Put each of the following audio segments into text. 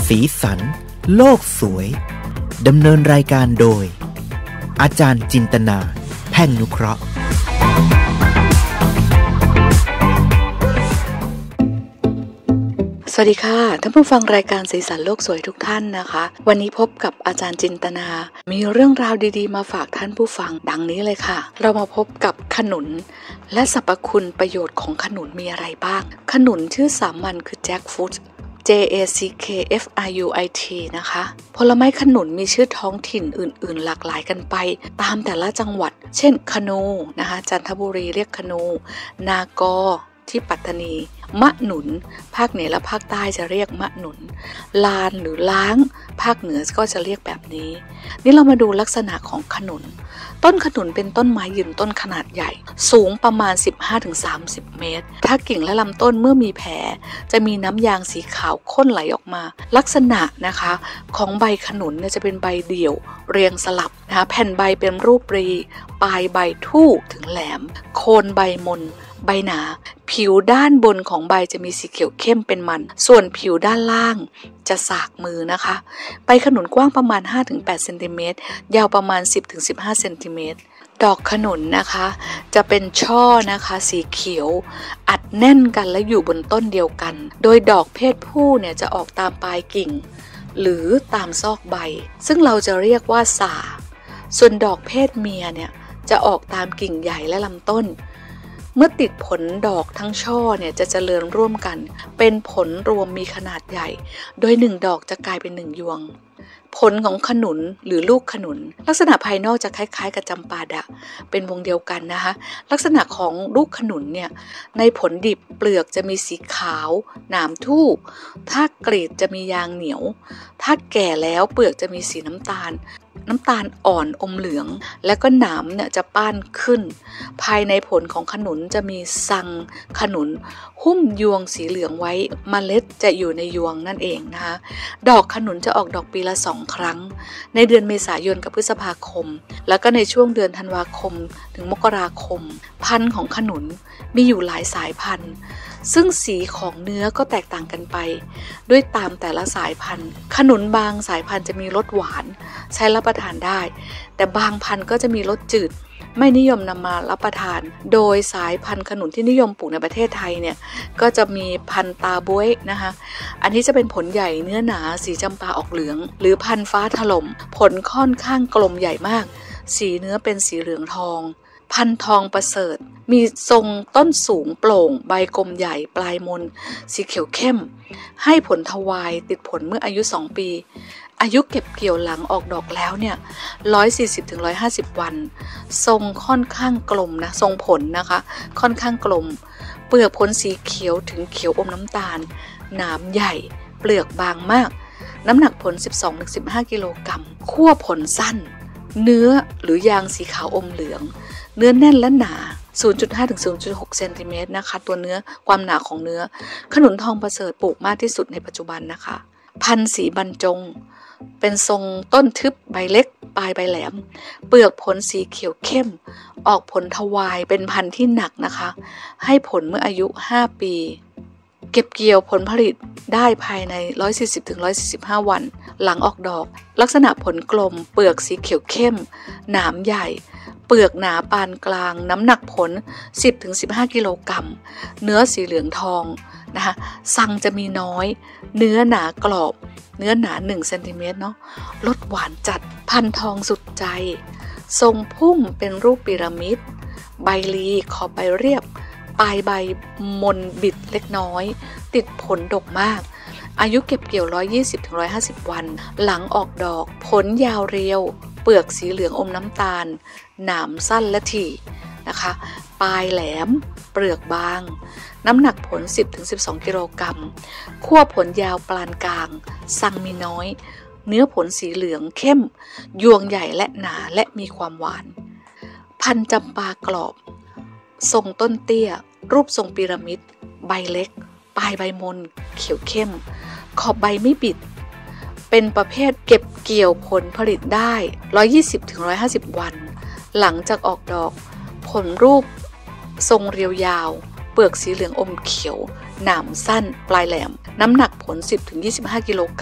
สีสันโลกสวยดำเนินรายการโดยอาจารย์จินตนาแพ่งนุเคราะห์สวัสดีค่ะท่านผู้ฟังรายการสีสันโลกสวยทุกท่านนะคะวันนี้พบกับอาจารย์จินตนามีเรื่องราวดีๆมาฝากท่านผู้ฟังดังนี้เลยค่ะเรามาพบกับขนุนและสรรพคุณประโยชน์ของขนุนมีอะไรบ้างขนุนชื่อสามัญคือแจ็คฟรุตJACKFRUIT นะคะผลไม้ขนุนมีชื่อท้องถิ่นอื่นๆหลากหลายกันไปตามแต่ละจังหวัดเช่นขนูนะคะจันทบุรีเรียกขนูนากอที่ปัตตานีมะหนุนภาคเหนือและภาคใต้จะเรียกมะหนุนลานหรือล้างภาคเหนือก็จะเรียกแบบนี้นี่เรามาดูลักษณะของขนุนต้นขนุนเป็นต้นไม้ยืนต้นขนาดใหญ่สูงประมาณ 15-30 เมตรถ้ากิ่งและลำต้นเมื่อมีแผลจะมีน้ำยางสีขาวข้นไหลออกมาลักษณะนะคะของใบขนุนเนี่ยจะเป็นใบเดี่ยวเรียงสลับนะคะแผ่นใบเป็นรูปรีปลายใบทู่ถึงแหลมโคนใบมนใบหนาผิวด้านบนของใบจะมีสีเขียวเข้มเป็นมันส่วนผิวด้านล่างจะสากมือนะคะใบขนุนกว้างประมาณ 5-8 เซนติเมตรยาวประมาณ 10-15 เซนติเมตรดอกขนุนนะคะจะเป็นช่อนะคะสีเขียวอัดแน่นกันและอยู่บนต้นเดียวกันโดยดอกเพศผู้เนี่ยจะออกตามปลายกิ่งหรือตามซอกใบซึ่งเราจะเรียกว่าสาส่วนดอกเพศเมียเนี่ยจะออกตามกิ่งใหญ่และลำต้นเมื่อติดผลดอกทั้งช่อเนี่ยจะเจริญร่วมกันเป็นผลรวมมีขนาดใหญ่โดย1ดอกจะกลายเป็น1ยวงผลของขนุนหรือลูกขนุนลักษณะภายนอกจะคล้ายๆกับจำปาดะเป็นวงเดียวกันนะคะลักษณะของลูกขนุนเนี่ยในผลดิบเปลือกจะมีสีขาวหนามทู่ถ้ากรีดจะมียางเหนียวถ้าแก่แล้วเปลือกจะมีสีน้ำตาลอ่อนอมเหลืองแล้วก็หนามเนี่ยจะป้านขึ้นภายในผลของขนุนจะมีซังขนุนหุ้มยวงสีเหลืองไว้เมล็ดจะอยู่ในยวงนั่นเองนะคะดอกขนุนจะออกดอกปีละ2 ครั้งในเดือนเมษายนกับพฤษภาคมแล้วก็ในช่วงเดือนธันวาคมถึงมกราคมพันธุ์ของขนุนมีอยู่หลายสายพันธุ์ซึ่งสีของเนื้อก็แตกต่างกันไปด้วยตามแต่ละสายพันธุ์ขนุนบางสายพันธุ์จะมีรสหวานใช้รับประทานได้แต่บางพันธุ์ก็จะมีรสจืดไม่นิยมนำมารับประทานโดยสายพันธุ์ขนุนที่นิยมปลูกในประเทศไทยเนี่ยก็จะมีพันธุ์ตาบ๊วยนะคะอันนี้จะเป็นผลใหญ่เนื้อหนาสีจำปาออกเหลืองหรือพันธุ์ฟ้าถล่มผลค่อนข้างกลมใหญ่มากสีเนื้อเป็นสีเหลืองทองพันธุ์ทองประเสริฐมีทรงต้นสูงโปร่งใบกลมใหญ่ปลายมนสีเขียวเข้มให้ผลทวายติดผลเมื่ออายุ2 ปีอายุเก็บเกี่ยวหลังออกดอกแล้วเนี่ย 140-150 วันทรงค่อนข้างกลมนะทรงผลนะคะค่อนข้างกลมเปลือกผลสีเขียวถึงเขียวอมน้ำตาลหนามใหญ่เปลือกบางมากน้ำหนักผล 12-15 กิโลกรัมขั้วผลสั้นเนื้อหรือยางสีขาวอมเหลืองเนื้อแน่นและหนา 0.5-0.6 เซนติเมตรนะคะตัวเนื้อความหนาของเนื้อขนุนทองประเสริฐปลูกมากที่สุดในปัจจุบันนะคะพันธุ์สีบรรจงเป็นทรงต้นทึบใบเล็กปลายใบแหลมเปลือกผลสีเขียวเข้มออกผลทวายเป็นพันธุ์ที่หนักนะคะให้ผลเมื่ออายุ5 ปีเก็บเกี่ยวผลผลิตได้ภายใน 140-145 วันหลังออกดอกลักษณะผลกลมเปลือกสีเขียวเข้มหนามใหญ่เปลือกหนาปานกลางน้ำหนักผล 10-15 กิโลกรัมเนื้อสีเหลืองทองนะคะซังจะมีน้อยเนื้อหนากรอบเนื้อหนา1 เซนติเมตรเนาะรสหวานจัดพันทองสุดใจทรงพุ่มเป็นรูปพีระมิดใบลีขอบใบเรียบปลายใบมนบิดเล็กน้อยติดผลดกมากอายุเก็บเกี่ยว 120-150 วันหลังออกดอกผลยาวเรียวเปลือกสีเหลืองอมน้ำตาลหนามสั้นและถี่นะคะปลายแหลมเปลือกบางน้ำหนักผล 10-12 กิโลกรัมขั้วผลยาวปานกลางซังมีน้อยเนื้อผลสีเหลืองเข้มยวงใหญ่และหนาและมีความหวานพันธุ์จำปากรอบทรงต้นเตี้ยรูปทรงพีระมิดใบเล็กปลายใบมนเขียวเข้มขอบใบไม่บิดเป็นประเภทเก็บเกี่ยวผลผลิตได้ 120-150 วันหลังจากออกดอกผลรูปทรงเรียวยาวเปลือกสีเหลืองอมเขียวหนามสั้นปลายแหลมน้ำหนักผล 10-25 กิโลกรัม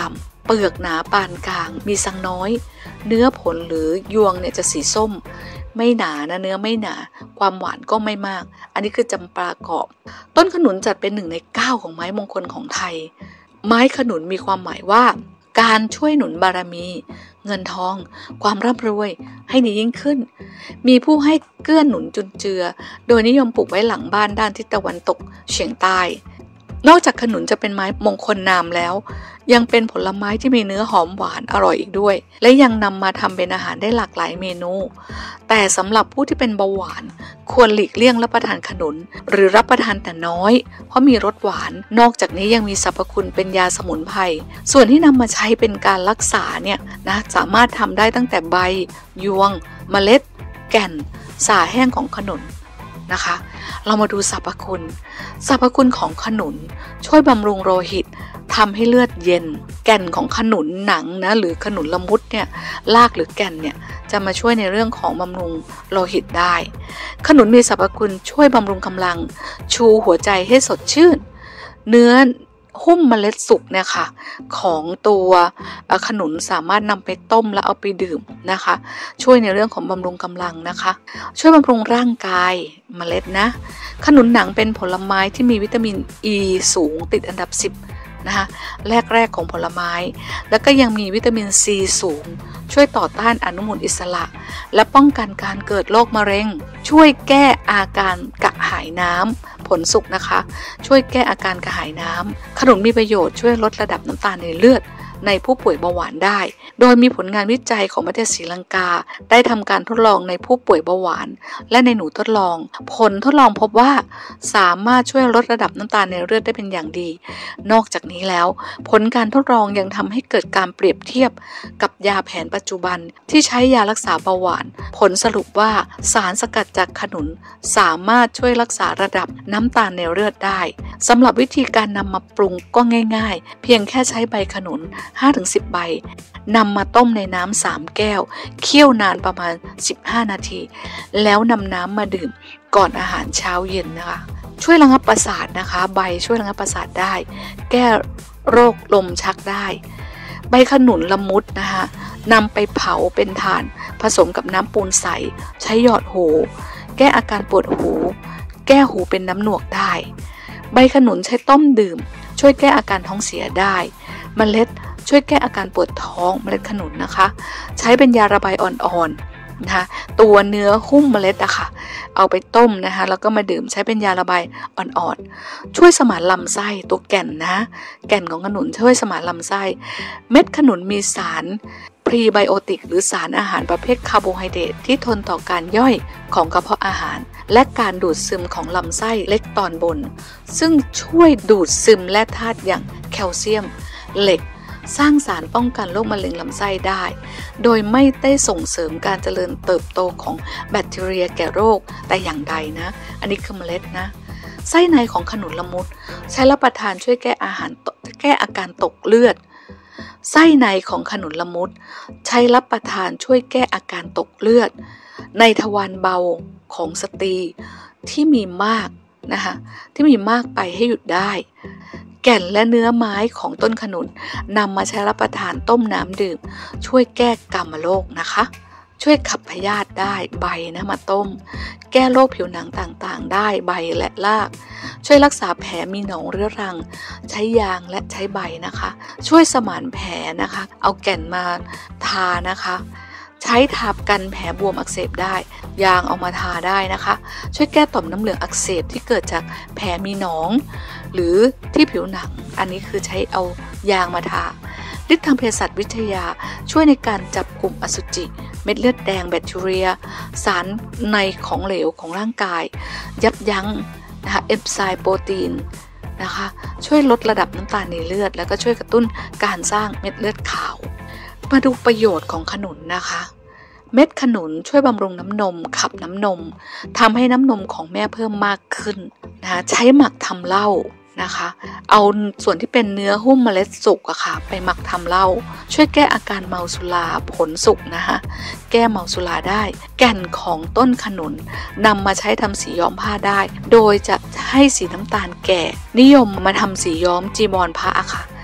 เปลือกหนาปานกลางมีสังน้อยเนื้อผลหรือยวงเนี่ยจะสีส้มไม่หนานะเนื้อไม่หนาความหวานก็ไม่มากอันนี้คือจำปากรอบต้นขนุนจัดเป็น1 ใน 9ของไม้มงคลของไทยไม้ขนุนมีความหมายว่าการช่วยหนุนบารมีเงินทองความร่ำรวยให้ดียิ่งขึ้นมีผู้ให้เกื้อหนุนจุนเจือโดยนิยมปลูกไว้หลังบ้านด้านทิศตะวันตกเฉียงใต้นอกจากขนุนจะเป็นไม้มงคลนามแล้วยังเป็นผลไม้ที่มีเนื้อหอมหวานอร่อยอีกด้วยและยังนำมาทำเป็นอาหารได้หลากหลายเมนูแต่สำหรับผู้ที่เป็นเบาหวานควรหลีกเลี่ยงรับประทานขนุนหรือรับประทานแต่น้อยเพราะมีรสหวานนอกจากนี้ยังมีสรรพคุณเป็นยาสมุนไพรส่วนที่นำมาใช้เป็นการรักษาเนี่ยนะสามารถทำได้ตั้งแต่ใบยวงเมล็ดแก่นสาแห้งของขนุนนะคะเรามาดูสรรพคุณของขนุนช่วยบำรุงโลหิตทำให้เลือดเย็นแก่นของขนุนหนังนะหรือขนุนละมุดเนี่ยรากหรือแก่นเนี่ยจะมาช่วยในเรื่องของบำรุงโลหิตได้ขนุนมีสรรพคุณช่วยบำรุงกำลังชูหัวใจให้สดชื่นเนื้อหุ้มเมล็ดสุกเนี่ยค่ะของตัวขนุนสามารถนำไปต้มแล้วเอาไปดื่มนะคะช่วยในเรื่องของบำรุงกำลังนะคะช่วยบำรุงร่างกายเมล็ดนะขนุนหนังเป็นผลไม้ที่มีวิตามินอ e ีสูงติดอันดับ10นะคะแรกของผลไม้แล้วก็ยังมีวิตามินซีสูงช่วยต่อต้านอนุมูลอิสระและป้องกันการเกิดโรคมะเร็งช่วยแก้อาการกระหายน้ำผลสุกนะคะช่วยแก้อาการกระหายน้ำขนุนมีประโยชน์ช่วยลดระดับน้ำตาลในเลือดในผู้ป่วยเบาหวานได้โดยมีผลงานวิจัยของประเทศศรีลังกาได้ทำการทดลองในผู้ป่วยเบาหวานและในหนูทดลองผลทดลองพบว่าสามารถช่วยลดระดับน้ำตาลในเลือดได้เป็นอย่างดีนอกจากนี้แล้วผลการทดลองยังทำให้เกิดการเปรียบเทียบกับยาแผนปัจจุบันที่ใช้ยารักษาเบาหวานผลสรุปว่าสารสกัดจากขนุนสามารถช่วยรักษาระดับน้ำตาลในเลือดได้สำหรับวิธีการนำมาปรุงก็ง่ายๆเพียงแค่ใช้ใบขนุน5-10 ใบนำมาต้มในน้ำ3 แก้วเคี่ยวนานประมาณ15 นาทีแล้วนำน้ำมาดื่มก่อนอาหารเช้าเย็นนะคะช่วยระงับประสาทนะคะใบช่วยระงับประสาทได้แก้โรคลมชักได้ใบขนุนละมุดนะคะนำไปเผาเป็นถ่านผสมกับน้ำปูนใสใช้หยอดหูแก้อาการปวดหูแก้หูเป็นน้ำหนวกได้ใบขนุนใช้ต้มดื่มช่วยแก้อาการท้องเสียได้เมล็ดช่วยแก้อาการปวดท้องเมล็ดขนุนนะคะใช้เป็นยาระบายอ่อนๆนะคะตัวเนื้อหุ้มเมล็ดอะค่ะเอาไปต้มนะคะแล้วก็มาดื่มใช้เป็นยาระบายอ่อนๆช่วยสมานลำไส้ตัวแก่นนะแก่นของขนุนช่วยสมานลำไส้เม็ดขนุนมีสารพรีไบโอติกหรือสารอาหารประเภทคาร์โบไฮเดรตที่ทนต่อการย่อยของกระเพาะอาหารและการดูดซึมของลำไส้เล็กตอนบนซึ่งช่วยดูดซึมแร่ธาตุอย่างแคลเซียมเหล็กสร้างสารป้องกันโรคมะเร็งลำไส้ได้โดยไม่ได้ส่งเสริมการเจริญเติบโตของแบคทีเรียแก่โรคแต่อย่างใดนะอันนี้คือเมล็ดนะไส้ในของขนุนละมุดใช้รับประทานช่วยแก้อาการตกเลือดไส้ในของขนุนละมุดใช้รับประทานช่วยแก้อาการตกเลือดในทวารเบาของสตรีที่มีมากนะคะที่มีมากไปให้หยุดได้แก่นและเนื้อไม้ของต้นขนุนนำมาใช้รับประทานต้มน้ำดื่มช่วยแก้กามโรคนะคะช่วยขับพยาธิได้ใบนะมาต้มแก้โรคผิวหนังต่างๆได้ใบและรากช่วยรักษาแผลมีหนองเรื้อรังใช้ยางและใช้ใบนะคะช่วยสมานแผลนะคะเอาแก่นมาทานะคะใช้ทากันแผลบวมอักเสบได้ยางเอามาทาได้นะคะช่วยแก้ต่อมน้ำเหลืองอักเสบที่เกิดจากแผลมีหนองหรือที่ผิวหนังอันนี้คือใช้เอายางมาทาฤทธิ์ทางเภสัชวิทยาช่วยในการจับกลุ่มอสุจิเม็ดเลือดแดงแบคทีเรียสารในของเหลวของร่างกายยับยั้งนะคะเอนไซม์โปรตีนนะคะช่วยลดระดับน้ำตาลในเลือดแล้วก็ช่วยกระตุ้นการสร้างเม็ดเลือดขาวมาดูประโยชน์ของขนุนนะคะเม็ดขนุนช่วยบำรุงน้ำนมขับน้ำนมทำให้น้ำนมของแม่เพิ่มมากขึ้นนะใช้หมักทำเหล้านะคะเอาส่วนที่เป็นเนื้อหุ้มเมล็ดสุกอะค่ะไปหมักทำเหล้าช่วยแก้อาการเมาสุราผลสุกนะคะแก้เมาสุราได้แก่นของต้นขนุนนำมาใช้ทำสีย้อมผ้าได้โดยจะให้สีน้ำตาลแก่นิยมมาทำสีย้อมจีวรพระอะค่ะ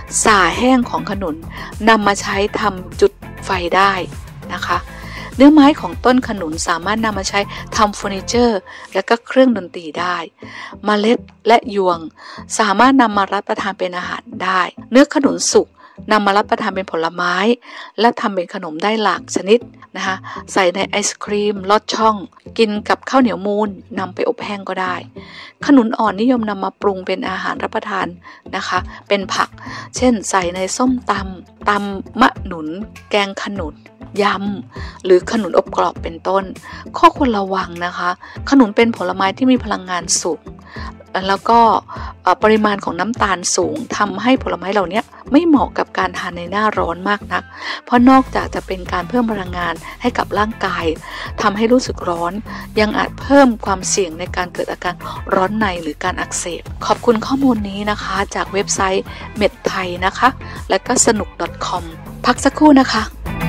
สาแห้งของขนุนนำมาใช้ทำจุดไฟได้นะคะเนื้อไม้ของต้นขนุนสามารถนำมาใช้ทำเฟอร์นิเจอร์และก็เครื่องดนตรีได้เมล็ดและยวงสามารถนำมารับประทานเป็นอาหารได้เนื้อขนุนสุกนำมารับประทานเป็นผลไม้และทำเป็นขนมได้หลากชนิดนะคะใส่ในไอศครีมลอดช่องกินกับข้าวเหนียวมูนนำไปอบแห้งก็ได้ขนุนอ่อนนิยมนำมาปรุงเป็นอาหารรับประทานนะคะเป็นผักเช่นใส่ในส้มตำมะหนุนแกงขนุนยำหรือขนุนอบกรอบเป็นต้นข้อควรระวังนะคะขนุนเป็นผลไม้ที่มีพลังงานสูงแล้วก็ปริมาณของน้ำตาลสูงทำให้ผลไม้เหล่านี้ไม่เหมาะกับการทานในหน้าร้อนมากนักเพราะนอกจากจะเป็นการเพิ่มพลังงานให้กับร่างกายทำให้รู้สึกร้อนยังอาจเพิ่มความเสี่ยงในการเกิดอาการร้อนในหรือการอักเสบขอบคุณข้อมูลนี้นะคะจากเว็บไซต์เม็ดไทยนะคะและก็สนุก .com พักสักครู่นะคะ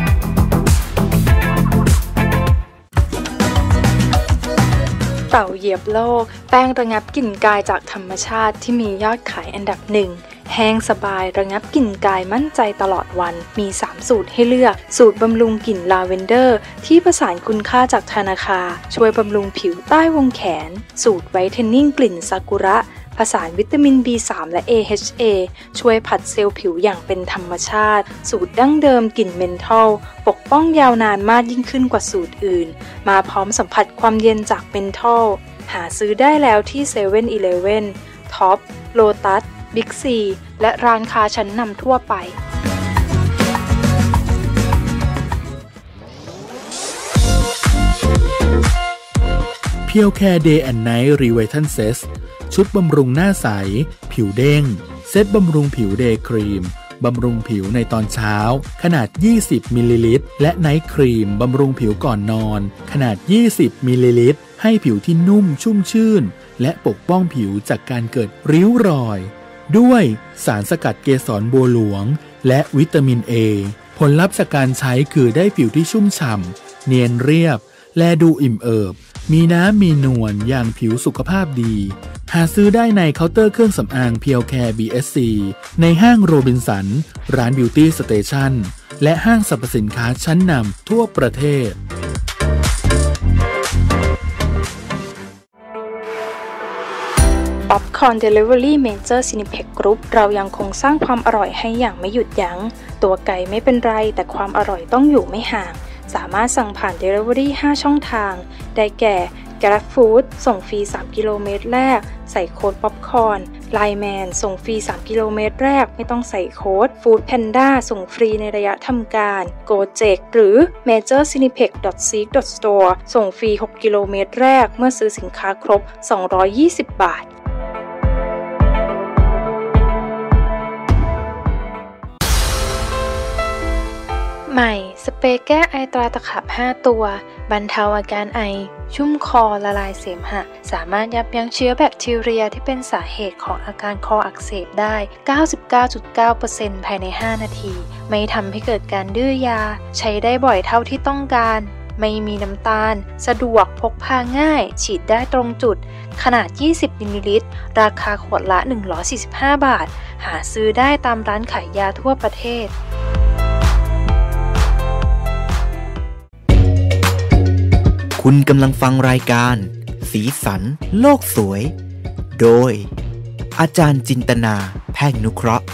เต่าเหยียบโลกแป้งระงับกลิ่นกายจากธรรมชาติที่มียอดขายอันดับ1แห้งสบายระงับกลิ่นกายมั่นใจตลอดวันมี3สูตรให้เลือกสูตรบำรุงกลิ่นลาเวนเดอร์ที่ผสานคุณค่าจากธนาคารช่วยบำรุงผิวใต้วงแขนสูตรไวท์เทนนิ่งกลิ่นซากุระผสานวิตามิน B3 และ AHA ช่วยผัดเซลล์ผิวอย่างเป็นธรรมชาติสูตรดั้งเดิมกลิ่นเมนทอลปกป้องยาวนานมากยิ่งขึ้นกว่าสูตรอื่นมาพร้อมสัมผัสความเย็นจากเมนทอลหาซื้อได้แล้วที่ 7-Eleven ท็อปโลตัสบิ๊กซีและร้านค้าชั้นนำทั่วไปเพียวแคร์ Day and Night Revital Set ชุดบำรุงหน้าใสผิวเด้งเซตบำรุงผิวเดย์ครีมบำรุงผิวในตอนเช้าขนาด20มิลลิลิตรและไนท์ครีมบำรุงผิวก่อนนอนขนาด20มิลลิลิตรให้ผิวที่นุ่มชุ่มชื่นและปกป้องผิวจากการเกิดริ้วรอยด้วยสารสกัดเกสรบัวหลวงและวิตามิน A ผลลัพธ์จากการใช้คือได้ผิวที่ชุ่มฉ่ำเนียนเรียบและดูอิ่มเอิบมีน้ำมีนวลอย่างผิวสุขภาพดีหาซื้อได้ในเคาน์เตอร์เครื่องสำอางเพียวแคร์ BSC ในห้างโรบินสันร้านบิวตี้สเตชันและห้างสรรพสินค้าชั้นนำทั่วประเทศป๊อปคอร์นเดลิเวอรี่เมเจอร์ซินิเพ็กกรุ๊ปเรายังคงสร้างความอร่อยให้อย่างไม่หยุดยั้งตัวไก่ไม่เป็นไรแต่ความอร่อยต้องอยู่ไม่ห่างสามารถสั่งผ่าน Delivery 5 ช่องทางได้แก่ Grab Food ส่งฟรี3กิโลเมตรแรกใส่โค้ดป๊อปคอร์น Line Man ส่งฟรี3กิโลเมตรแรกไม่ต้องใส่โค้ด Food Panda ส่งฟรีในระยะทำการ Gojek หรือ majorcineplex.seek.store ส่งฟรี6กิโลเมตรแรกเมื่อซื้อสินค้าครบ220 บาทใหม่สเปรย์แก้ไอตราตะขาบ5ตัวบรรเทาอาการไอชุ่มคอละลายเสมหะสามารถยับยั้งเชื้อแบคทีเรียที่เป็นสาเหตุของอาการคออักเสบได้ 99.9% ภายใน5นาทีไม่ทำให้เกิดการดื้อยาใช้ได้บ่อยเท่าที่ต้องการไม่มีน้ำตาลสะดวกพกพาง่ายฉีดได้ตรงจุดขนาด20มิลลิลิตรราคาขวดละ145บาทหาซื้อได้ตามร้านขายยาทั่วประเทศคุณกำลังฟังรายการสีสันโลกสวยโดยอาจารย์จินตนาแพ่งนุเคราะห์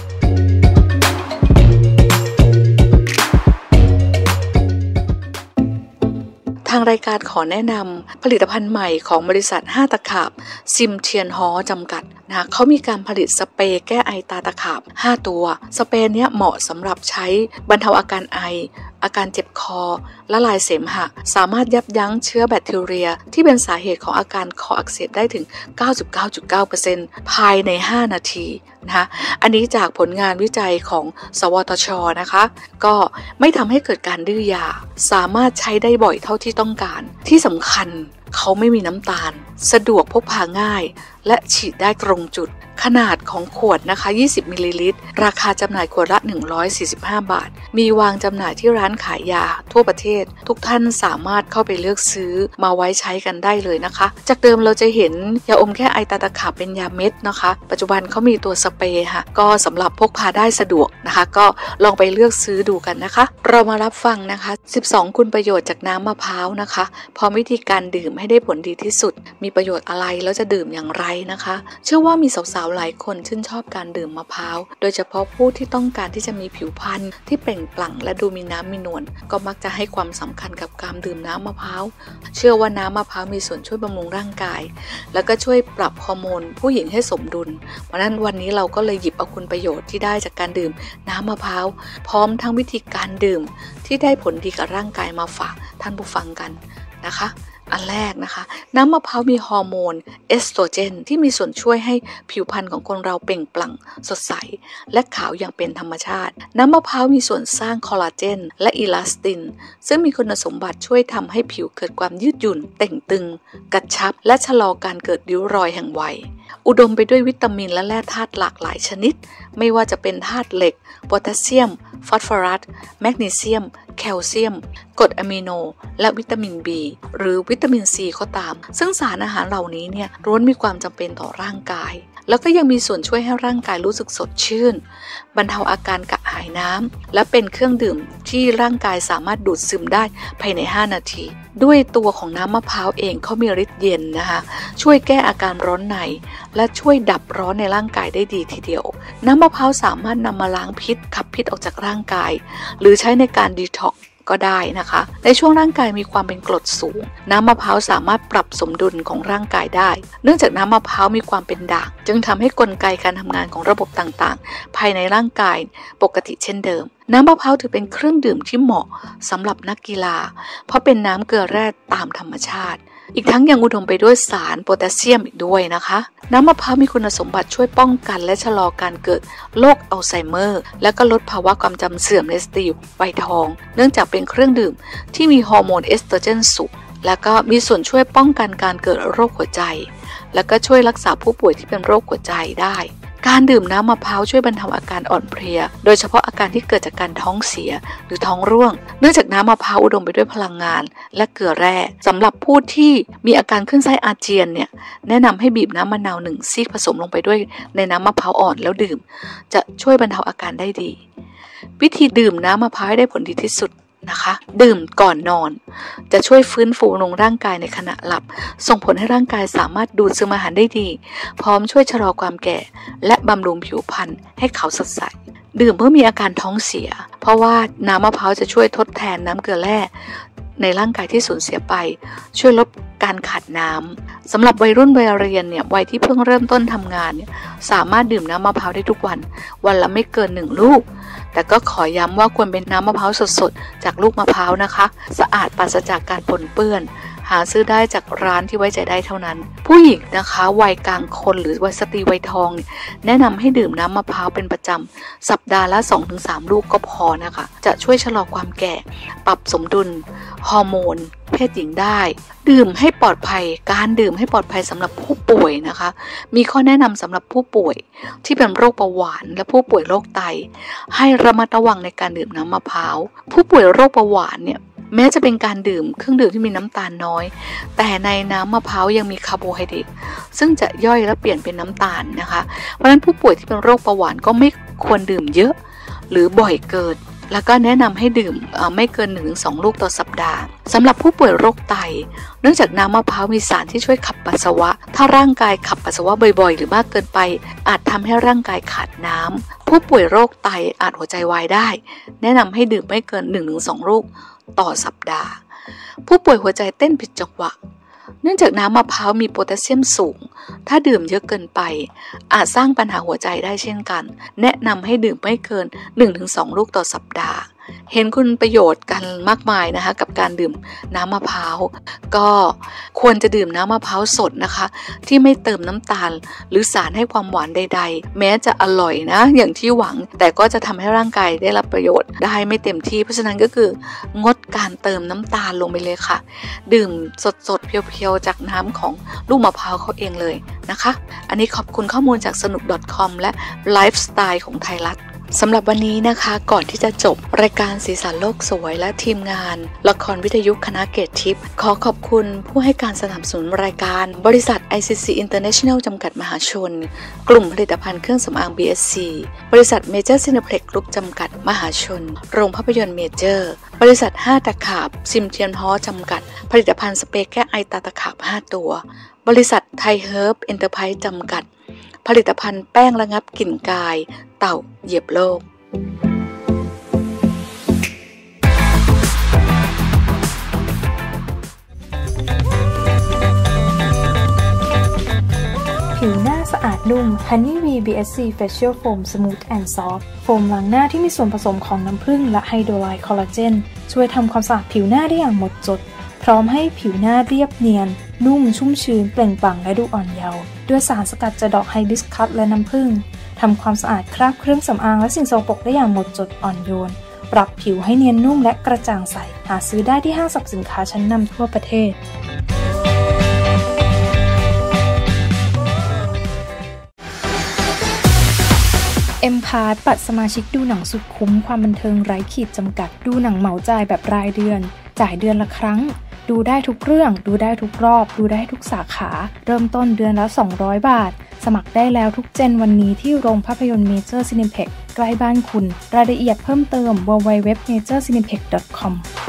ทางรายการขอแนะนำผลิตภัณฑ์ใหม่ของบริษัท5ตะขาบซิมเทียนฮอจำกัดนะเขามีการผลิตสเปรย์แก้ไอตาตะขาบ5ตัวสเปรย์นี้เหมาะสำหรับใช้บรรเทาอาการไออาการเจ็บคอละลายเสมหะสามารถยับยั้งเชื้อแบคทีเรียที่เป็นสาเหตุของอาการคออักเสบได้ถึง 99.9% ภายใน5นาทีนะคะอันนี้จากผลงานวิจัยของสวทช.นะคะก็ไม่ทำให้เกิดการดื้อยาสามารถใช้ได้บ่อยเท่าที่ต้องการที่สำคัญเขาไม่มีน้ำตาลสะดวกพกพาง่ายและฉีดได้ตรงจุดขนาดของขวดนะคะ20มิลลิลิตรราคาจำหน่ายขวดละ145 บาทมีวางจำหน่ายที่ร้านขายยาทั่วประเทศทุกท่านสามารถเข้าไปเลือกซื้อมาไว้ใช้กันได้เลยนะคะจากเดิมเราจะเห็นยาอมแก้ไอตาตะขาบเป็นยาเม็ดนะคะปัจจุบันเขามีตัวสเปรย์ค่ะก็สำหรับพกพาได้สะดวกนะคะก็ลองไปเลือกซื้อดูกันนะคะเรามารับฟังนะคะ12คุณประโยชน์จากน้ำมะพร้าวนะคะพร้อมวิธีการดื่มให้ได้ผลดีที่สุดมีประโยชน์อะไรแล้วจะดื่มอย่างไรนะคะเชื่อว่ามีสาวๆหลายคนชื่นชอบการดื่มมะพร้าวโดยเฉพาะผู้ที่ต้องการที่จะมีผิวพรรณที่เปล่งปลั่งและดูมีน้ำมีนวลก็มักจะให้ความสำคัญกับการดื่มน้ำมะพร้าวเชื่อว่าน้ำมะพร้าวมีส่วนช่วยบำรุงร่างกายแล้วก็ช่วยปรับฮอร์โมนผู้หญิงให้สมดุลเพราะนั้นวันนี้เราก็เลยหยิบเอาคุณประโยชน์ที่ได้จากการดื่มน้ำมะพร้าวพร้อมทั้งวิธีการดื่มที่ได้ผลดีกับร่างกายมาฝากท่านผู้ฟังกันนะคะอันแรกนะคะน้ำมะพร้าวมีฮอร์โมนเอสโตรเจนที่มีส่วนช่วยให้ผิวพรรณของคนเราเปล่งปลั่งสดใสและขาวอย่างเป็นธรรมชาติน้ำมะพร้าวมีส่วนสร้างคอลลาเจนและอิลาสตินซึ่งมีคุณสมบัติช่วยทำให้ผิวเกิดความยืดหยุ่นเต่งตึงกระชับและชะลอการเกิดริ้วรอยแห่งวัยอุดมไปด้วยวิตามินและแร่ธาตุหลากหลายชนิดไม่ว่าจะเป็นธาตุเหล็กโพแทสเซียมฟอสฟอรัสแมกนีเซียมแคลเซียมกรดอะมิโนและวิตามิน B หรือวิตามิน C ก็ตามซึ่งสารอาหารเหล่านี้เนี่ยล้วนมีความจำเป็นต่อร่างกายแล้วก็ยังมีส่วนช่วยให้ร่างกายรู้สึกสดชื่นบรรเทาอาการกระหายน้ำและเป็นเครื่องดื่มที่ร่างกายสามารถดูดซึมได้ภายใน5นาทีด้วยตัวของน้ำมะพร้าวเองเขามีฤทธิ์เย็นนะคะช่วยแก้อาการร้อนในและช่วยดับร้อนในร่างกายได้ดีทีเดียวน้ำมะพร้าวสามารถนำมาล้างพิษขับพิษออกจากร่างกายหรือใช้ในการดีท็อกซ์ก็ได้นะคะในช่วงร่างกายมีความเป็นกรดสูงน้ำมะพร้าวสามารถปรับสมดุลของร่างกายได้เนื่องจากน้ำมะพร้าวมีความเป็นด่างจึงทำให้กลไกการทำงานของระบบต่างๆภายในร่างกายปกติเช่นเดิมน้ำมะพร้าวถือเป็นเครื่องดื่มที่เหมาะสำหรับนักกีฬาเพราะเป็นน้ำเกลือแร่ตามธรรมชาติอีกทั้งยังอุดมไปด้วยสารโพแทสเซียมอีกด้วยนะคะน้ำมะพร้าวมีคุณสมบัติช่วยป้องกันและชะลอการเกิดโรคอัลไซเมอร์และก็ลดภาวะความจำเสื่อมในสตรีวัยทองเนื่องจากเป็นเครื่องดื่มที่มีฮอร์โมนเอสโตรเจนสูงและก็มีส่วนช่วยป้องกันการเกิดโรคหัวใจและก็ช่วยรักษาผู้ป่วยที่เป็นโรคหัวใจได้การดื่มน้ำมะพร้าวช่วยบรรเทาอาการอ่อนเพลียโดยเฉพาะอาการที่เกิดจากการท้องเสียหรือท้องร่วงเนื่องจากน้ำมะพร้าวอุดมไปด้วยพลังงานและเกลือแร่สำหรับผู้ที่มีอาการคลื่นไส้อาเจียนเนี่ยแนะนำให้บีบน้ำมะนาว1 ซีกผสมลงไปด้วยในน้ำมะพร้าวอ่อนแล้วดื่มจะช่วยบรรเทาอาการได้ดีวิธีดื่มน้ำมะพร้าวให้ได้ผลดีที่สุดนะคะดื่มก่อนนอนจะช่วยฟื้นฟูลงร่างกายในขณะหลับส่งผลให้ร่างกายสามารถดูดซึมอาหารได้ดีพร้อมช่วยชะลอความแก่และบำรุงผิวพรรณให้ขาวสดใสดื่มเมื่อมีอาการท้องเสียเพราะว่าน้ำมะพร้าวจะช่วยทดแทนน้ำเกลือแร่ในร่างกายที่สูญเสียไปช่วยลดการขาดน้ำสำหรับวัยรุ่นวัยเรียนเนี่ยวัยที่เพิ่งเริ่มต้นทำงานเนี่ยสามารถดื่มน้ำมะพร้าวได้ทุกวันวันละไม่เกิน1 ลูกแต่ก็ขอย้ำว่าควรเป็นน้ำมะพร้าวสดๆจากลูกมะพร้าวนะคะสะอาดปราศจากการปนเปื้อนหาซื้อได้จากร้านที่ไว้ใจได้เท่านั้นผู้หญิงนะคะวัยกลางคนหรือวัยสตรีวัยทองแนะนำให้ดื่มน้ำมะพร้าวเป็นประจำสัปดาห์ละ 2-3 ลูกก็พอนะคะจะช่วยชะลอความแก่ปรับสมดุลฮอร์โมนเพศหญิงได้ดื่มให้ปลอดภัยการดื่มให้ปลอดภัยสำหรับผู้ป่วยนะคะมีข้อแนะนำสำหรับผู้ป่วยที่เป็นโรคเบาหวานและผู้ป่วยโรคไตให้ระมัดระวังในการดื่มน้ำมะพร้าวผู้ป่วยโรคเบาหวานเนี่ยแม้จะเป็นการดื่มเครื่องดื่มที่มีน้ำตาลน้อยแต่ในน้ำมะพร้าวยังมีคาร์โบไฮเดรตซึ่งจะย่อยและเปลี่ยนเป็นน้ำตาลนะคะเพราะฉะนั้นผู้ป่วยที่เป็นโรคเบาหวานก็ไม่ควรดื่มเยอะหรือบ่อยเกินแล้วก็แนะนำให้ดื่มไม่เกิน 1-2 ลูกต่อสัปดาห์สำหรับผู้ป่วยโรคไตเนื่องจากน้ำมะพร้าวมีสารที่ช่วยขับปัสสาวะถ้าร่างกายขับปัสสาวะบ่อยๆหรือมากเกินไปอาจทำให้ร่างกายขาดน้ำผู้ป่วยโรคไตอาจหัวใจวายได้แนะนำให้ดื่มไม่เกิน 1-2 ลูกต่อสัปดาห์ผู้ป่วยหัวใจเต้นผิดจังหวะเนื่องจากน้ำมะพร้าวมีโพแทสเซียมสูงถ้าดื่มเยอะเกินไปอาจสร้างปัญหาหัวใจได้เช่นกันแนะนำให้ดื่มไม่เกิน 1-2 ลูกต่อสัปดาห์เห็นคุณประโยชน์กันมากมายนะคะกับการดื่มน้ำมะพร้าวก็ควรจะดื่มน้ำมะพร้าวสดนะคะที่ไม่เติมน้ำตาลหรือสารให้ความหวานใดๆแม้จะอร่อยนะอย่างที่หวังแต่ก็จะทำให้ร่างกายได้รับประโยชน์ได้ไม่เต็มที่เพราะฉะนั้นก็คืองดการเติมน้ำตาลลงไปเลยค่ะดื่มสดๆเพียวๆจากน้ำของลูกมะพร้าวเขาเองเลยนะคะอันนี้ขอบคุณข้อมูลจากสนุก .com และไลฟ์สไตล์ของไทยรัฐสำหรับวันนี้นะคะก่อนที่จะจบรายการสีสันโลกสวยและทีมงานละครวิทยุคณะเกตทิพย์ขอขอบคุณผู้ให้การสนับสนุนรายการบริษัท ICC International จำกัดมหาชนกลุ่มผลิตภัณฑ์เครื่องสำอาง BSC บริษัท Major Cineplex Group จำกัดมหาชนโรงภาพยนตร์เมเจอร์บริษัท5ตะขาบซิมเทียนฮอจำกัดผลิตภัณฑ์สเปรย์แก้ไอตาตะขาบ5ตัวบริษัทไทยเฮิร์บเอ็นเตอร์ไพรส์จำกัดผลิตภัณฑ์แป้งระงับกลิ่นกายเต่าเหยียบโลกผิวหน้าสะอาดนุ่ม Honey V BSC Facial Foam Smooth and Soft โฟมล้างหน้าที่มีส่วนผสมของน้ำผึ้งและไฮโดรไลด์คอลลาเจนช่วยทำความสะอาดผิวหน้าได้อย่างหมดจดพร้อมให้ผิวหน้าเรียบเนียนนุ่มชุ่มชื้นเปล่งปลั่งและดูอ่อนเยาว์ด้วยสารสกัดจากดอกไฮบิสคัสและน้ำผึ้งทำความสะอาดคราบเครื่องสำอางและสิ่งสกปรกได้อย่างหมดจดอ่อนโยนปรับผิวให้เนียนนุ่มและกระจ่างใสหาซื้อได้ที่ห้างสรรพสินค้าชั้นนำทั่วประเทศEmpire ปัดสมาชิกดูหนังสุดคุ้มความบันเทิงไร้ขีดจำกัดดูหนังเหมาจ่ายแบบรายเดือนจ่ายเดือนละครั้งดูได้ทุกเรื่องดูได้ทุกรอบดูได้ทุกสาขาเริ่มต้นเดือนละ200 บาทสมัครได้แล้วทุกเจนวันนี้ที่โรงภาพยนตร์ Major Cineplex ใกล้บ้านคุณรายละเอียดเพิ่มเติม www.majorcineplex.com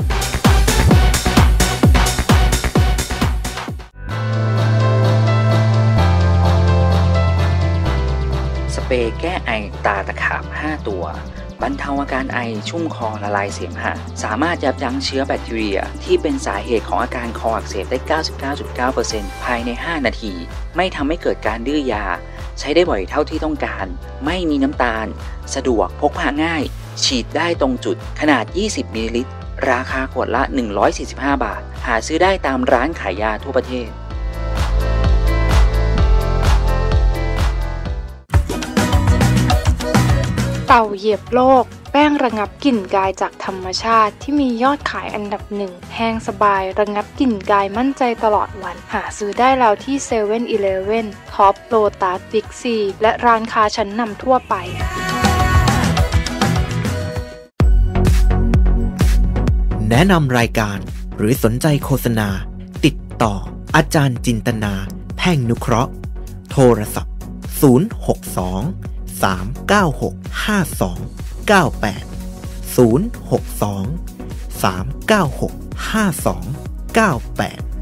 สเปรย์แก้ไอตาตะขาบ5ตัวบรรเทาอาการไอชุ่มคอละลายเสมหะสามารถยับยั้งเชื้อแบคทีเรียที่เป็นสาเหตุของอาการคออักเสบได้ 99.9% ภายใน5นาทีไม่ทำให้เกิดการดื้อยาใช้ได้บ่อยเท่าที่ต้องการไม่มีน้ำตาลสะดวกพกพาง่ายฉีดได้ตรงจุดขนาด20มิลลิลิตรราคาขวดละ145 บาทหาซื้อได้ตามร้านขายยาทั่วประเทศเต่าเหยียบโลกแป้งระงับกลิ่นกายจากธรรมชาติที่มียอดขายอันดับ1แห้งสบายระงับกลิ่นกายมั่นใจตลอดวันหาซื้อได้แล้วที่เซเว่นอีเลฟเว่นท็อปโลตัสบิ๊กซีและร้านค้าชั้นนำทั่วไปแนะนำรายการหรือสนใจโฆษณาติดต่ออาจารย์จินตนาแพ่งนุเคราะห์โทรศัพท์062-396-5298 062-396-5298